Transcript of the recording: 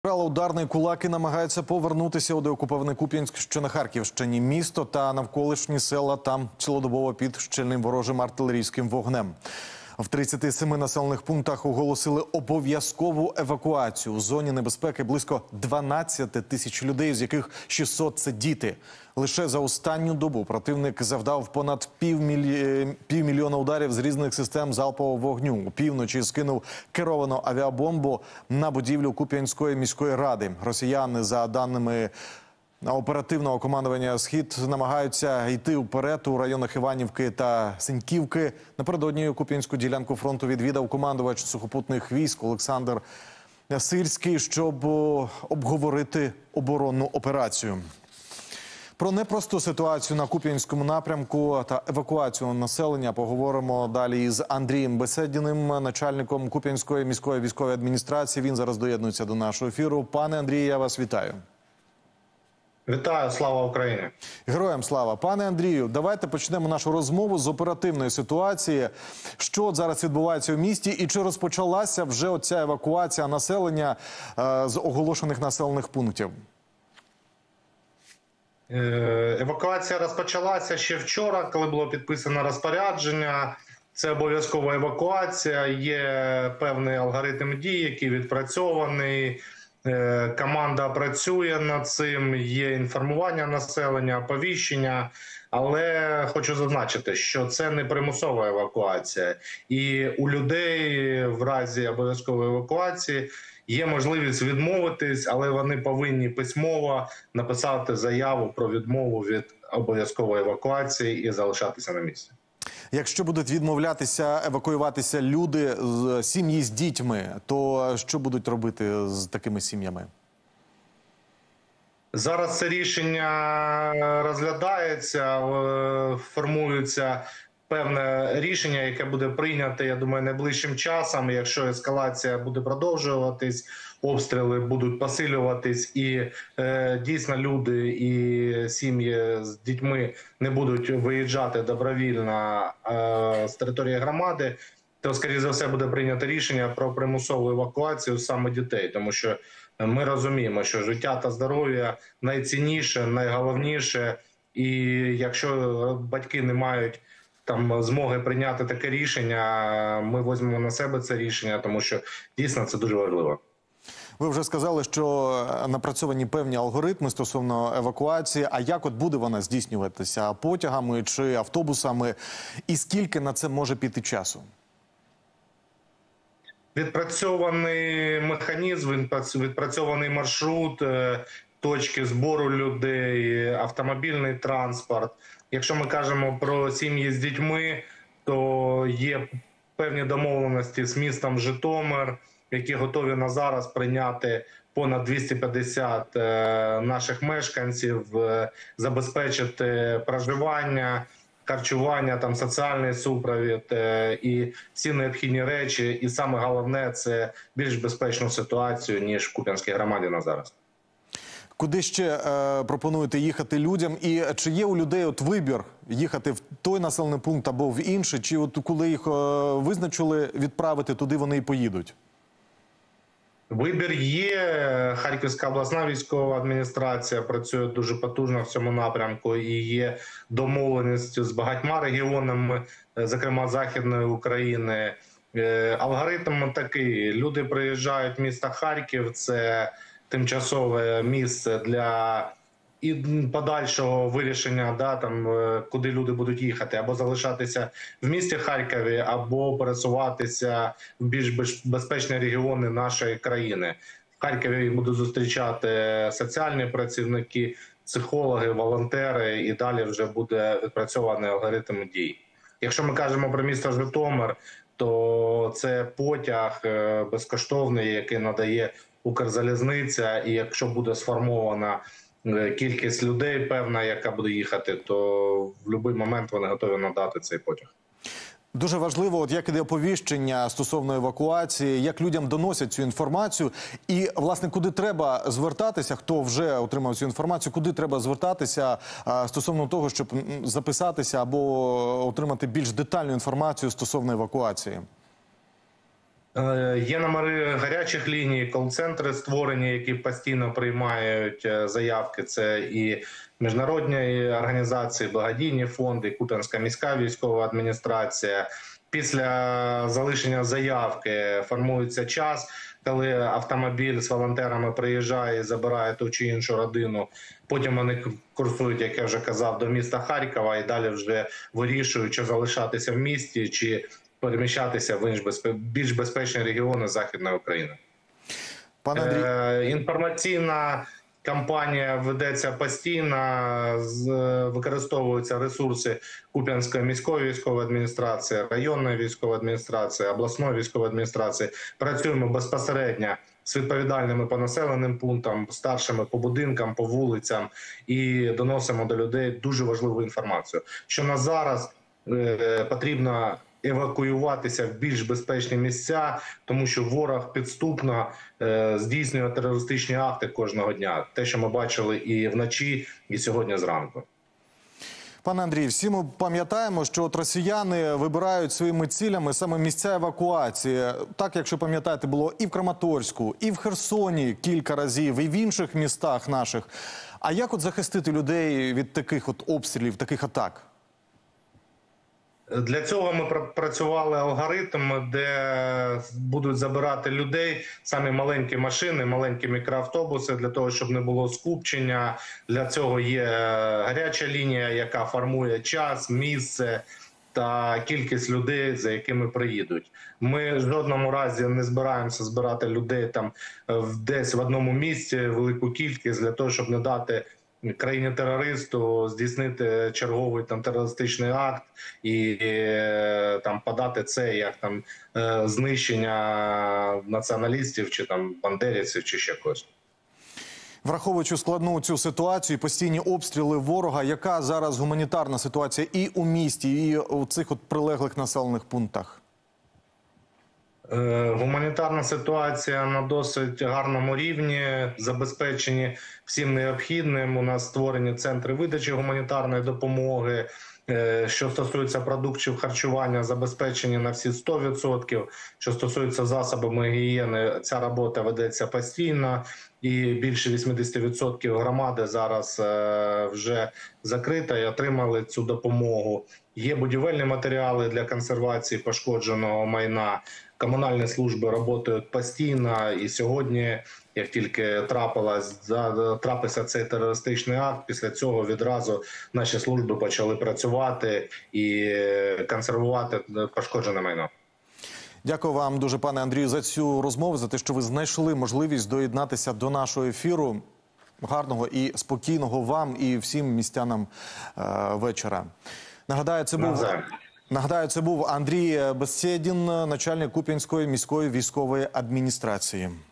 Ударний кулак і намагається повернутися у деокупований Куп'янськ, що на Харківщині. Місто та навколишні села там цілодобово під щільним ворожим артилерійським вогнем. В 37 населених пунктах оголосили обов'язкову евакуацію. У зоні небезпеки близько 12 тисяч людей, з яких 600 – це діти. Лише за останню добу противник завдав понад півмільйона ударів з різних систем залпового вогню. У півночі скинув керовану авіабомбу на будівлю Куп'янської міської ради. Росіяни, за даними оперативного командування «Схід», намагаються йти вперед у районах Іванівки та Синьківки. Напередодні Куп'янську ділянку фронту відвідав командувач сухопутних військ Олександр Сирський, щоб обговорити оборонну операцію. Про непросту ситуацію на Куп'янському напрямку та евакуацію населення поговоримо далі із Андрієм Беседіним, начальником Куп'янської міської військової адміністрації. Він зараз доєднується до нашого ефіру. Пане Андрію, я вас вітаю. Вітаю, слава Україні! Героям слава! Пане Андрію, давайте почнемо нашу розмову з оперативної ситуації. Що зараз відбувається в місті і чи розпочалася вже оця евакуація населення з оголошених населених пунктів? Евакуація розпочалася ще вчора, коли було підписано розпорядження. Це обов'язкова евакуація, є певний алгоритм дій, який відпрацьований. Команда працює над цим, є інформування населення, оповіщення, але хочу зазначити, що це не примусова евакуація. І у людей в разі обов'язкової евакуації є можливість відмовитись, але вони повинні письмово написати заяву про відмову від обов'язкової евакуації і залишатися на місці. Якщо будуть відмовлятися, евакуюватися люди з сім'ї з дітьми, то що будуть робити з такими сім'ями? Зараз це рішення розглядається, формується певне рішення, яке буде прийнято, я думаю, найближчим часом. Якщо ескалація буде продовжуватись, обстріли будуть посилюватись і дійсно люди і сім'ї з дітьми не будуть виїжджати добровільно з території громади, то, скоріше за все, буде прийнято рішення про примусову евакуацію саме дітей. Тому що ми розуміємо, що життя та здоров'я найцінніше, найголовніше. І якщо батьки не мають змоги прийняти таке рішення, ми візьмемо на себе це рішення, тому що дійсно це дуже важливо. Ви вже сказали, що напрацьовані певні алгоритми стосовно евакуації. А як от буде вона здійснюватися? Потягами чи автобусами? І скільки на це може піти часу? Відпрацьований механізм, відпрацьований маршрут, точки збору людей, автомобільний транспорт. Якщо ми кажемо про сім'ї з дітьми, то є певні домовленості з містом Житомир, які готові на зараз прийняти понад 250 наших мешканців, забезпечити проживання, харчування, соціальний супровід і всі необхідні речі. І саме головне – це більш безпечну ситуацію, ніж в Куп'янській громаді на зараз. Куди ще пропонуєте їхати людям? І чи є у людей вибір їхати в той населений пункт або в інший? Чи коли їх визначили відправити, туди вони і поїдуть? Вибір є. Харківська обласна військова адміністрація працює дуже потужно в цьому напрямку і є домовленість з багатьма регіонами, зокрема Західної України. Алгоритм такий. Люди приїжджають в місто Харків, це тимчасове місце для і подальшого вирішення, куди люди будуть їхати, або залишатися в місті Харкові, або пересуватися в більш безпечні регіони нашої країни. В Харкові їх будуть зустрічати соціальні працівники, психологи, волонтери, і далі вже буде відпрацьований алгоритм дій. Якщо ми кажемо про місто Житомир, то це потяг безкоштовний, який надає Укрзалізниця, і якщо буде сформована кількість людей певна, яка буде їхати, то в будь-який момент вони готові надати цей потяг. Дуже важливо, як іде оповіщення стосовно евакуації, як людям доносять цю інформацію і, власне, куди треба звертатися, хто вже отримав цю інформацію, куди треба звертатися стосовно того, щоб записатися або отримати більш детальну інформацію стосовно евакуації. Є номери гарячих ліній, кол-центри створені, які постійно приймають заявки. Це і міжнародні організації, благодійні фонди, Куп'янська міська військова адміністрація. Після залишення заявки формується час, коли автомобіль з волонтерами приїжджає і забирає ту чи іншу родину. Потім вони курсують, як я вже казав, до міста Харкова і далі вже вирішують, чи залишатися в місті, чи переміщатися в більш безпечні регіони Західної України. Пане Андрій, інформаційна кампанія ведеться постійно, використовуються ресурси Куп'янської міської військової адміністрації, районної військової адміністрації, обласної військової адміністрації. Працюємо безпосередньо з відповідальними по населеним пунктам, старшими по будинкам, по вулицям і доносимо до людей дуже важливу інформацію, що на зараз потрібно евакуюватися в більш безпечні місця, тому що ворог підступно здійснює терористичні акти кожного дня. Те, що ми бачили і вночі, і сьогодні зранку. Пане Андрій, всі ми пам'ятаємо, що от росіяни вибирають своїми цілями саме місця евакуації. Так, якщо пам'ятаєте, було і в Краматорську, і в Херсоні кілька разів, і в інших містах наших. А як от захистити людей від таких от обстрілів, таких атак? Для цього ми пропрацювали алгоритм, де будуть забирати людей самі маленькі машини, маленькі мікроавтобуси, для того, щоб не було скупчення. Для цього є гаряча лінія, яка формує час, місце та кількість людей, за якими приїдуть. Ми в жодному разі не збираємося збирати людей там десь в одному місці, велику кількість, для того, щоб не дати країні-терористу здійснити черговий там терористичний акт і там подати це як там знищення націоналістів чи там бандерівців чи ще когось. Враховуючи складну цю ситуацію, постійні обстріли ворога, яка зараз гуманітарна ситуація і у місті, і у цих от прилеглих населених пунктах? Гуманітарна ситуація на досить гарному рівні, забезпечені всім необхідним. У нас створені центри видачі гуманітарної допомоги. Що стосується продуктів харчування, забезпечені на всі 100%. Що стосується засобами гігієни, ця робота ведеться постійно. І більше 80% громади зараз вже закрита і отримали цю допомогу. Є будівельні матеріали для консервації пошкодженого майна. Комунальні служби працюють постійно. І сьогодні, як тільки трапився цей терористичний акт, після цього відразу наші служби почали працювати і консервувати пошкоджене майно. Дякую вам дуже, пане Андрію, за цю розмову, за те, що ви знайшли можливість доєднатися до нашого ефіру. Гарного і спокійного вам і всім містянам вечора. Нагадаю, це був Андрій Беседін, начальник Куп'янської міської військової адміністрації.